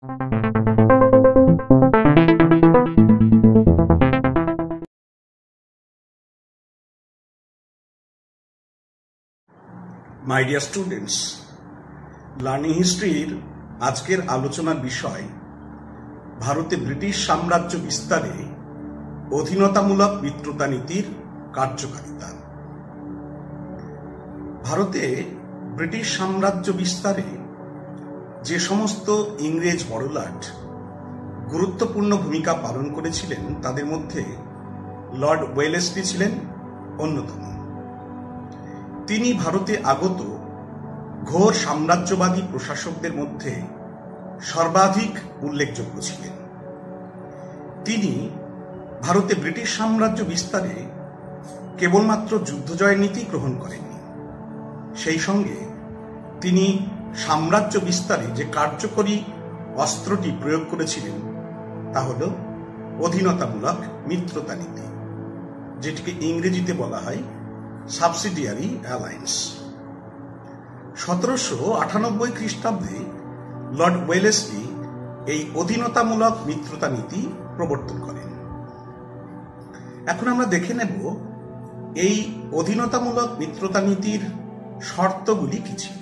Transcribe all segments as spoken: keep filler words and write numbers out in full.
মাই dear students, learning হিস্ট্রির আজকের আলোচনার বিষয় ভারতে ব্রিটিশ সাম্রাজ্য বিস্তারে অধীনতামূলক মিত্রতা নীতির কার্যকারিতা। ভারতে ব্রিটিশ সাম্রাজ্য বিস্তারে যে সমস্ত ইংরেজ বড়লাট গুরুত্বপূর্ণ ভূমিকা পালন করেছিলেন তাদের মধ্যে লর্ড ওয়েলেসলি ছিলেন অন্যতম। তিনি ভারতে আগত ঘোর সাম্রাজ্যবাদী প্রশাসকদের মধ্যে সর্বাধিক উল্লেখযোগ্য ছিলেন। তিনি ভারতে ব্রিটিশ সাম্রাজ্য বিস্তারে কেবলমাত্র যুদ্ধজয়ের নীতি গ্রহণ করেননি, সেই সঙ্গে তিনি সাম্রাজ্য বিস্তারে যে কার্যকরী অস্ত্রটি প্রয়োগ করেছিলেন তা হল অধীনতামূলক মিত্রতা নীতি, যেটিকে ইংরেজিতে বলা হয় সাবসিডিয়ারি অ্যালায়েন্স। সতেরোশো আটানব্বই খ্রিস্টাব্দে লর্ড ওয়েলেসলি এই অধীনতামূলক মিত্রতা নীতি প্রবর্তন করেন। এখন আমরা দেখে নেব এই অধীনতামূলক মিত্রতা নীতির শর্তগুলি কি ছিল।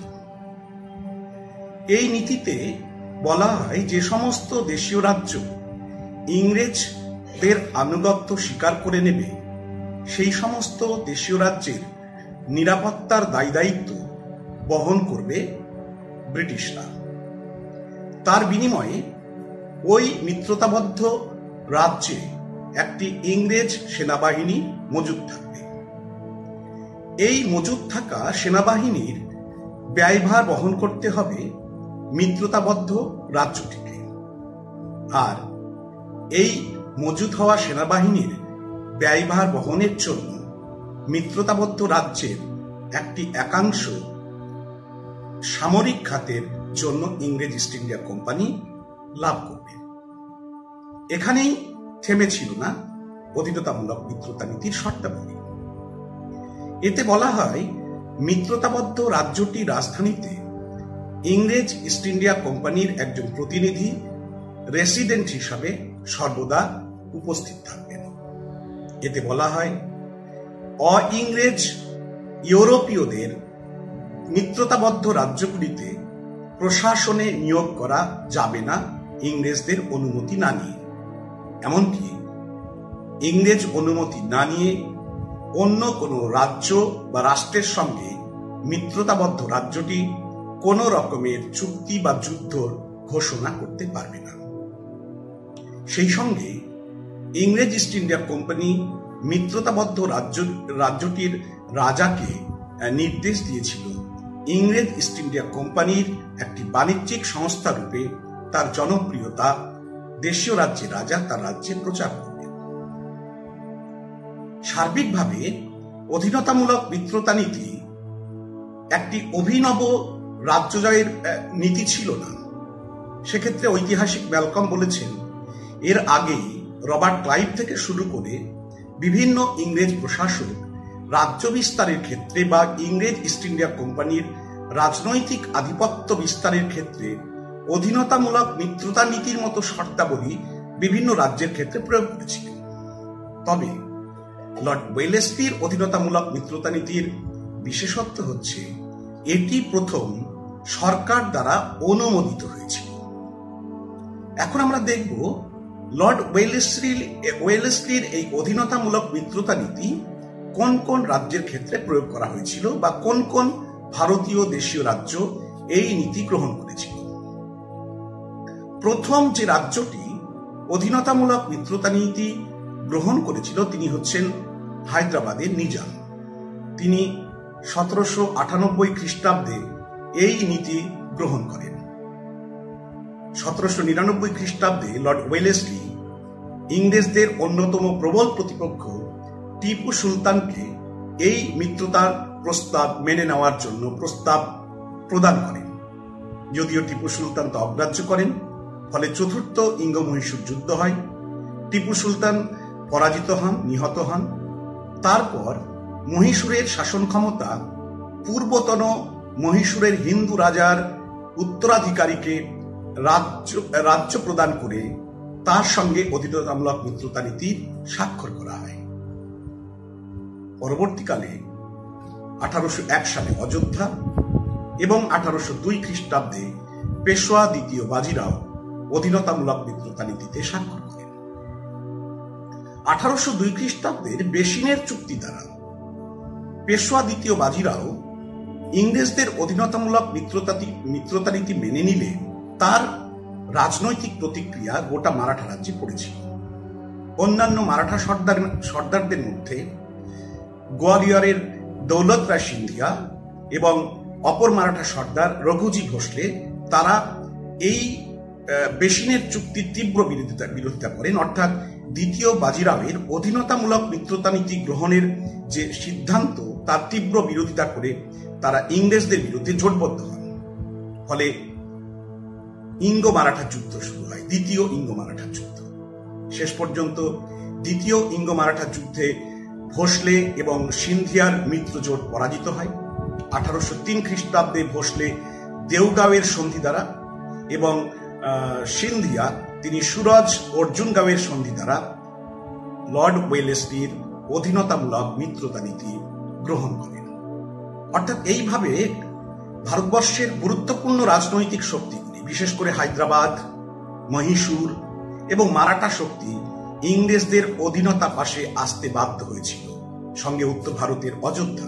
এই নীতিতে বলা হয় যে সমস্ত দেশীয় রাজ্য ইংরেজদের আনুগত্য স্বীকার করে নেবে সেই সমস্ত দেশীয় রাজ্যের নিরাপত্তার দায় দায়িত্ব বহন করবে ব্রিটিশরা। তার বিনিময়ে ওই মিত্রতাবদ্ধ রাজ্যে একটি ইংরেজ সেনাবাহিনী মজুদ থাকবে। এই মজুদ থাকা সেনাবাহিনীর ব্যয়ভার বহন করতে হবে মিত্রতাবদ্ধ রাজ্যটিকে, আর এই মজুদ হওয়া সেনাবাহিনীর ব্যয়ভার বহনের জন্য মিত্রতাবদ্ধ রাজ্যের একটি একাংশ সামরিক খাতের জন্য ইংরেজ ইস্ট ইন্ডিয়া কোম্পানি লাভ করবে। এখানেই থেমেছিল না অধীনতামূলক মিত্রতা নীতির শর্তাবলী। এতে বলা হয় মিত্রতাবদ্ধ রাজ্যটির রাজধানীতে ইংরেজ ইস্ট ইন্ডিয়া কোম্পানির একজন প্রতিনিধি রেসিডেন্ট হিসাবে সর্বদা উপস্থিত থাকবেন। এতে বলা হয় অ ইংরেজ ইউরোপীয়দের মিত্রতাবদ্ধ রাজ্যগুলিতে প্রশাসনে নিয়োগ করা যাবে না ইংরেজদের অনুমতি না নিয়ে। এমনকি ইংরেজ অনুমতি না নিয়ে অন্য কোনো রাজ্য বা রাষ্ট্রের সঙ্গে মিত্রতাবদ্ধ রাজ্যটি কোনো রকমের চুক্তি বা যুদ্ধ ঘোষণা করতে পারবে না। সেই সঙ্গে ইংরেজ ইস্ট ইন্ডিয়া কোম্পানি মিত্রতাবদ্ধ রাজ্য রাজ্যটির রাজাকে নির্দেশ দিয়েছিল ইংরেজ ইস্ট ইন্ডিয়া কোম্পানির একটি বাণিজ্যিক সংস্থা রূপে তার জনপ্রিয়তা দেশীয় রাজ্যের রাজা তার রাজ্যে প্রচার করবে। সার্বিকভাবে অধীনতামূলক মিত্রতা নীতি একটি অভিনব রাজ্য জয়ের নীতি ছিল না। সেক্ষেত্রে ঐতিহাসিক ম্যালকম বলেছেন, এর আগেই রবার্ট ক্লাইভ থেকে শুরু করে বিভিন্ন ইংরেজ প্রশাসক রাজ্য বিস্তারের ক্ষেত্রে বা ইংরেজ ইস্ট ইন্ডিয়া কোম্পানির রাজনৈতিক আধিপত্য বিস্তারের ক্ষেত্রে অধীনতামূলক মিত্রতা নীতির মতো শর্তাবলী বিভিন্ন রাজ্যের ক্ষেত্রে প্রয়োগ করেছিলেন। তবে লর্ড ওয়েলেসলির অধীনতামূলক মিত্রতা নীতির বিশেষত্ব হচ্ছে এটি প্রথম সরকার দ্বারা অনুমোদিত হয়েছিল। এখন আমরা দেখব লর্ড ওয়েলেসলির ওয়েলেসলির এই অধীনতামূলক মিত্রতা নীতি কোন কোন রাজ্যের ক্ষেত্রে প্রয়োগ করা হয়েছিল বা কোন কোন ভারতীয় দেশীয় রাজ্য এই নীতি গ্রহণ করেছিল। প্রথম যে রাজ্যটি অধীনতামূলক মিত্রতা নীতি গ্রহণ করেছিল তিনি হচ্ছেন হায়দ্রাবাদের নিজাম। তিনি সতেরোশো আটানব্বই খ্রিস্টাব্দে এই নীতি গ্রহণ করেন। সতেরোশো নিরানব্বই খ্রিস্টাব্দে লর্ড ওয়েলেসলি ইংরেজদের অন্যতম প্রবল প্রতিপক্ষ টিপু সুলতানকে এই মিত্রতার প্রস্তাব মেনে নেওয়ার জন্য প্রস্তাব প্রদান করেন। যদিও টিপু সুলতান তা অগ্রাহ্য করেন, ফলে চতুর্থ ইঙ্গ-মহীশূর যুদ্ধ হয়। টিপু সুলতান পরাজিত হন, নিহত হন। তারপর মহীশূরের শাসন ক্ষমতা পূর্বতন মহীশূরের হিন্দু রাজার উত্তরাধিকারীকে রাজ্য রাজ্য প্রদান করে তার সঙ্গে অধীনতামূলক মিত্রতা নীতির স্বাক্ষর করা হয়। পরবর্তীকালে আঠারোশো এক সালে অযোধ্যা এবং আঠারোশো দুই খ্রিস্টাব্দে পেশোয়া দ্বিতীয় বাজিরাও অধীনতামূলক মিত্রতা নীতিতে স্বাক্ষর করেন। আঠারোশো দুই খ্রিস্টাব্দের বেসিনের চুক্তি দ্বারা পেশোয়া দ্বিতীয় বাজিরাও ইংরেজদের অধীনতামূলক মিত্রতা মিত্রতা নীতি মেনে নিলে তার রাজনৈতিক প্রতিক্রিয়া গোটা মারাঠা রাজ্যে পড়েছিল। অন্যান্য মারাঠা সর্দার সর্দারদের মধ্যে গোয়ালিয়রের দৌলত রায় সিন্ধিয়া এবং অপর মারাঠা সর্দার রঘুজি ভোসলে তারা এই বেসিনের চুক্তির তীব্র বিরোধিতা বিরোধিতা করেন। অর্থাৎ দ্বিতীয় বাজিরাওয়ের অধীনতামূলক মিত্রতা নীতি গ্রহণের যে সিদ্ধান্ত তার তীব্র বিরোধিতা করে তারা ইংরেজদের বিরুদ্ধে জোটবদ্ধ হন। ফলে ইঙ্গো মারাঠা যুদ্ধ শুরু হয়, দ্বিতীয় ইঙ্গো মারাঠা যুদ্ধ। শেষ পর্যন্ত দ্বিতীয় ইঙ্গো মারাঠা যুদ্ধে ভোসলে এবং সিন্ধিয়ার মিত্রজোট পরাজিত হয়। আঠারোশো তিন খ্রিস্টাব্দে ভোসলে দেওগাঁওয়ের সন্ধি দ্বারা এবং সিন্ধিয়া তিনি সুরজ অর্জুনগাঁওয়ের সন্ধি দ্বারা লর্ড ওয়েলেসলির অধীনতামূলক মিত্রতা নীতি গ্রহণ করেন। অর্থাৎ এইভাবে ভারতবর্ষের গুরুত্বপূর্ণ রাজনৈতিক শক্তিগুলি, বিশেষ করে হায়দ্রাবাদ, মহীশূর এবং মারাঠা শক্তি ইংরেজদের অধীনতা পাশে আসতে বাধ্য হয়েছিল, সঙ্গে উত্তর ভারতের অযোধ্যা।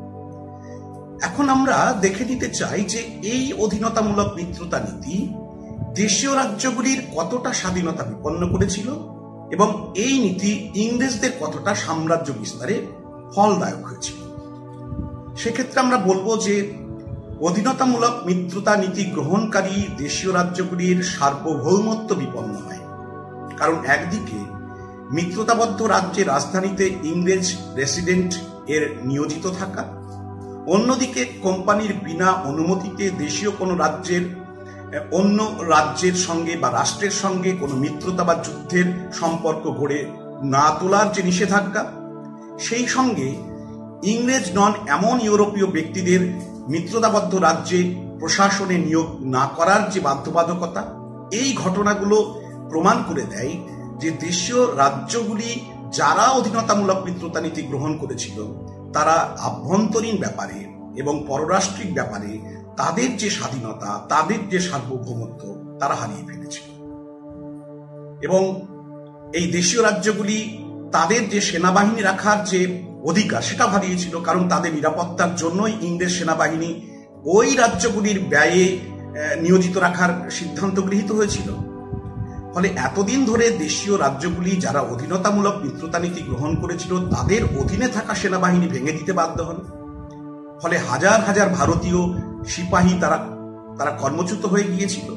এখন আমরা দেখে নিতে চাই যে এই অধীনতামূলক মিত্রতা নীতি দেশীয় রাজ্যগুলির কতটা স্বাধীনতা বিপন্ন করেছিল এবং এই নীতি ইংরেজদের কতটা সাম্রাজ্য বিস্তারে ফলদায়ক হয়েছিল। সেক্ষেত্রে আমরা বলবো যে অধীনতামূলক মিত্রতা নীতি গ্রহণকারী দেশীয় রাজ্যগুলির সার্বভৌমত্ব বিপন্ন হয়। কারণ একদিকে মিত্রতাবদ্ধ রাজ্যের রাজধানীতে ইংরেজ রেসিডেন্ট এর নিয়োজিত থাকা, অন্যদিকে কোম্পানির বিনা অনুমতিতে দেশীয় কোনো রাজ্যের অন্য রাজ্যের সঙ্গে বা রাষ্ট্রের সঙ্গে কোনো মিত্রতা বা যুদ্ধের সম্পর্ক গড়ে না তোলার যে নিষেধাজ্ঞা, সেই সঙ্গে ইংরেজ নন এমন ইউরোপীয় ব্যক্তিদের মিত্রতাবদ্ধ রাজ্যে প্রশাসনে নিয়োগ না করার যে বাধ্যবাধকতা, এই ঘটনাগুলো প্রমাণ করে দেয় যে দেশীয় রাজ্যগুলি যারা অধীনতামূলক মিত্রতা নীতি গ্রহণ করেছিল তারা আভ্যন্তরীণ ব্যাপারে এবং পররাষ্ট্রিক ব্যাপারে তাদের যে স্বাধীনতা, তাদের যে সার্বভৌমত্ব তারা হারিয়ে ফেলেছিল। এবং এই দেশীয় রাজ্যগুলি তাদের যে সেনাবাহিনী রাখার যে অধিকার সেটা হারিয়েছিল, কারণ তাদের নিরাপত্তার জন্যই ইংরেজ সেনাবাহিনী ওই রাজ্যগুলির ব্যয়ে নিয়োজিত রাখার সিদ্ধান্ত গৃহীত হয়েছিল। ফলে এতদিন ধরে দেশীয় রাজ্যগুলি যারা অধীনতামূলক মিত্রতা নীতি গ্রহণ করেছিল তাদের অধীনে থাকা সেনাবাহিনী ভেঙে দিতে বাধ্য হন। ফলে হাজার হাজার ভারতীয় সিপাহী তারা তারা কর্মচ্যুত হয়ে গিয়েছিল।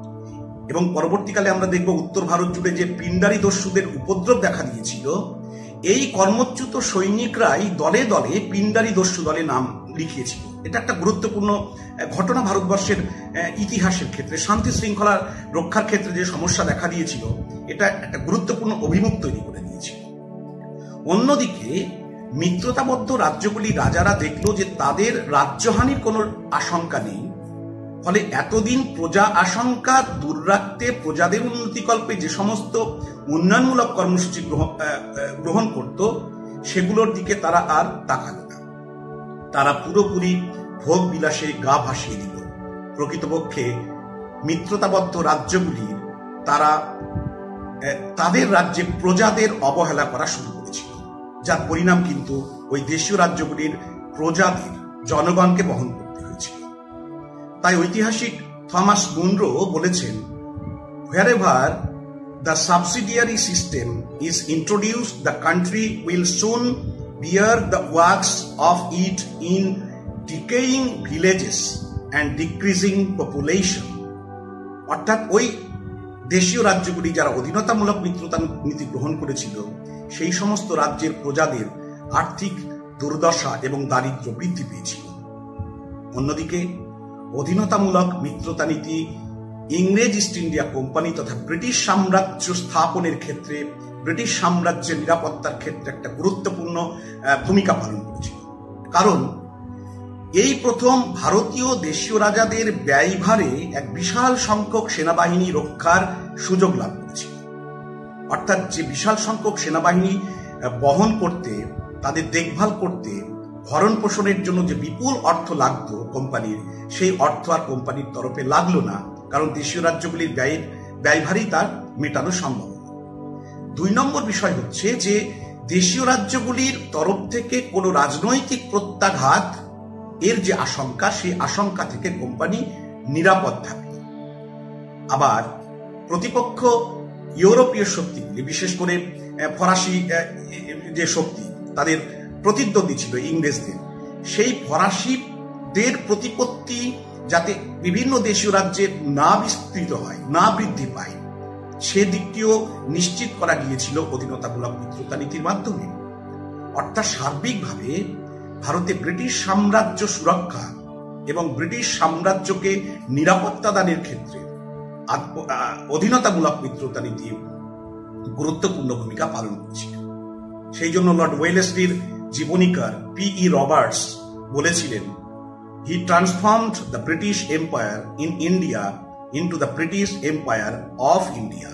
এবং পরবর্তীকালে আমরা দেখব উত্তর ভারত জুড়ে যে পিণ্ডারি দস্যুদের উপদ্রব দেখা দিয়েছিল, এই কর্মচ্যুত সৈনিকরাই দলে দলে পিণ্ডারি দস্যু দলে নাম লিখিয়েছিল। এটা একটা গুরুত্বপূর্ণ ঘটনা ভারতবর্ষের ইতিহাসের ক্ষেত্রে, শান্তি শৃঙ্খলা রক্ষার ক্ষেত্রে যে সমস্যা দেখা দিয়েছিল, এটা একটা গুরুত্বপূর্ণ অভিমুখ তৈরি করে দিয়েছিল। অন্যদিকে মিত্রতাবদ্ধ রাজ্যগুলি রাজারা দেখলো যে তাদের রাজ্যহানির কোনো আশঙ্কা নেই, ফলে এতদিন প্রজা আশঙ্কা দূর রাখতে প্রজাদের উন্নতিকল্পে যে সমস্ত উন্নয়নমূলক কর্মসূচি গ্রহণ করত সেগুলোর দিকে তারা আর তাকালো না। তারা পুরোপুরি ভোগ বিলাসে গা ভাসিয়ে দিল। প্রকৃতপক্ষে মিত্রতাবদ্ধ রাজ্যগুলির তারা তাদের রাজ্যে প্রজাদের অবহেলা করা শুরু করেছিল, যার পরিণাম কিন্তু ওই দেশীয় রাজ্যগুলির প্রজাদের জনগণকে বহন করতে হয়েছিল। তাই ঐতিহাসিক থমাস মুনরো বলেছেন, wherever the subsidiary system is introduced, the country will soon bear the works of it in decaying villages and decreasing population. অর্থাৎ ওই দেশীয় রাজ্যগুলি যারা অধীনতামূলক মিত্রতা নীতি গ্রহণ করেছিল সেই সমস্ত রাজ্যের প্রজাদের আর্থিক দুর্দশা এবং দারিদ্র্য বৃদ্ধি পেয়েছিল। অন্যদিকে অধীনতামূলক মিত্রতা নীতি ইংরেজ ইস্ট ইন্ডিয়া কোম্পানি তথা ব্রিটিশ সাম্রাজ্য স্থাপনের ক্ষেত্রে, ব্রিটিশ সাম্রাজ্যের নিরাপত্তার ক্ষেত্রে একটা গুরুত্বপূর্ণ ভূমিকা পালন করেছিল। কারণ এই প্রথম ভারতীয় দেশীয় রাজাদের ব্যয়ভারে এক বিশাল সংখ্যক সেনাবাহিনী রক্ষার সুযোগ লাভ করেছিল। অর্থাৎ যে বিশাল সংখ্যক সেনাবাহিনী বহন করতে, তাদের দেখভাল করতে, ভরণ পোষণের জন্য যে বিপুল অর্থ লাগতো কোম্পানির, সেই অর্থ আর কোম্পানির তরফে লাগলো না, কারণ দেশীয় রাজ্যগুলির ব্যয়ের ব্যয়ভারই তার মেটানো সম্ভব। দুই নম্বর বিষয় হচ্ছে যে দেশীয় রাজ্যগুলির তরফ থেকে কোনো রাজনৈতিক প্রত্যাঘাত এর যে আশঙ্কা, সেই আশঙ্কা থেকে কোম্পানি নিরাপদ থাকে। আবার প্রতিপক্ষ ইউরোপীয় শক্তিগুলি, বিশেষ করে ফরাসি যে শক্তি, তাদের প্রতিদ্বন্দ্বী ছিল ইংরেজদের, সেই ফরাসিদের প্রতিপত্তি যাতে বিভিন্ন দেশীয় রাজ্যে না বিস্তৃত হয়, না বৃদ্ধি পায়, সেদিকটিও নিশ্চিত করা গিয়েছিল অধীনতামূলক মিত্রতা নীতির মাধ্যমে। অর্থাৎ সার্বিকভাবে ভারতে ব্রিটিশ সাম্রাজ্য সুরক্ষা এবং ব্রিটিশ সাম্রাজ্যকে নিরাপত্তা দানের ক্ষেত্রে অধীনতামূলক মিত্রতা নীতি গুরুত্বপূর্ণ ভূমিকা পালন করেছিল। সেই জন্য লর্ড ওয়েলেসলির জীবনীকার পি ই রবার্টস বলেছিলেন, he transformed the British empire in India into the British empire of India.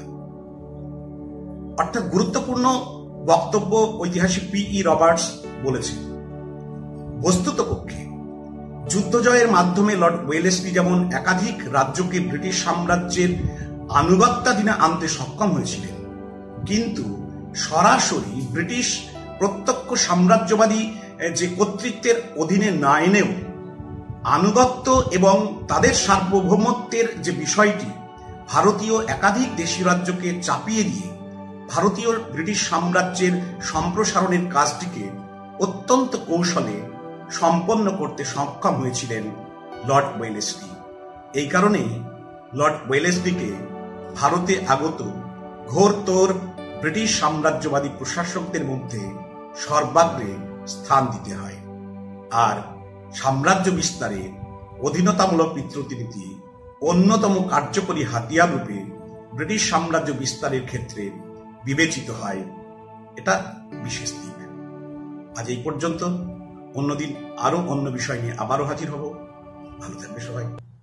অর্থাৎ গুরুত্বপূর্ণ বক্তব্য ঐতিহাসিক পি ই রবার্টস বলেছেন। বস্তুতপক্ষে যুদ্ধ জয়ের মাধ্যমে লর্ড ওয়েলেসলি যেমন একাধিক রাজ্যকে ব্রিটিশ সাম্রাজ্যের আনুগত্যাধীনে আনতে সক্ষম হয়েছিলেন, কিন্তু সরাসরি ব্রিটিশ প্রত্যক্ষ সাম্রাজ্যবাদী যে কর্তৃত্বের অধীনে না এনেও আনুগত্য এবং তাদের সার্বভৌমত্বের যে বিষয়টি ভারতীয় একাধিক দেশীয় রাজ্যকে চাপিয়ে দিয়ে ভারতীয় ব্রিটিশ সাম্রাজ্যের সম্প্রসারণের কাজটিকে অত্যন্ত কৌশলে সম্পন্ন করতে সক্ষম হয়েছিলেন লর্ড ওয়েলেসলি। এই কারণেই লর্ড ওয়েলেসলিকে ভারতে আগত ঘোরতোর ব্রিটিশ সাম্রাজ্যবাদী প্রশাসকদের মধ্যে সর্বাগ্রে স্থান দিতে হয়। আর সাম্রাজ্য বিস্তারে অধীনতামূলক মিত্রতা নীতি অন্যতম কার্যকরী হাতিয়ার রূপে ব্রিটিশ সাম্রাজ্য বিস্তারের ক্ষেত্রে বিবেচিত হয়। এটা বিশেষ দিক। আজ এই পর্যন্ত। অন্যদিন আরো অন্য বিষয় নিয়ে আবারও হাজির হব। ভালো থাকবে সবাই।